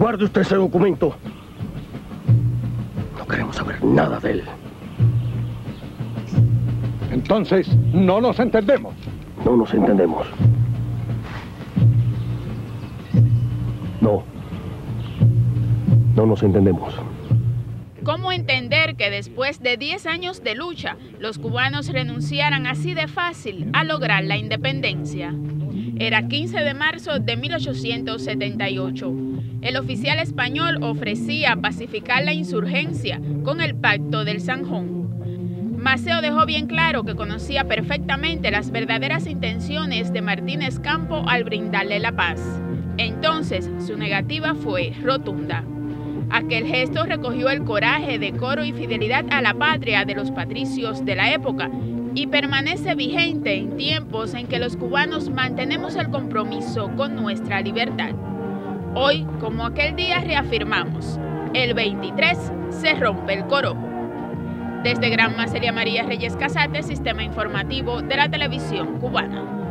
Guarde usted ese documento. No queremos saber nada de él. Entonces, no nos entendemos. No nos entendemos. No. No nos entendemos. ¿Cómo entender que después de 10 años de lucha, los cubanos renunciaran así de fácil a lograr la independencia? Era 15 de marzo de 1878. El oficial español ofrecía pacificar la insurgencia con el Pacto del Zanjón. Maceo dejó bien claro que conocía perfectamente las verdaderas intenciones de Martínez Campo al brindarle la paz. Entonces, su negativa fue rotunda. Aquel gesto recogió el coraje, decoro y fidelidad a la patria de los patricios de la época y permanece vigente en tiempos en que los cubanos mantenemos el compromiso con nuestra libertad. Hoy, como aquel día, reafirmamos, el 23 se rompe el corojo. Desde Granma, Celia María Reyes Casate, Sistema Informativo de la Televisión Cubana.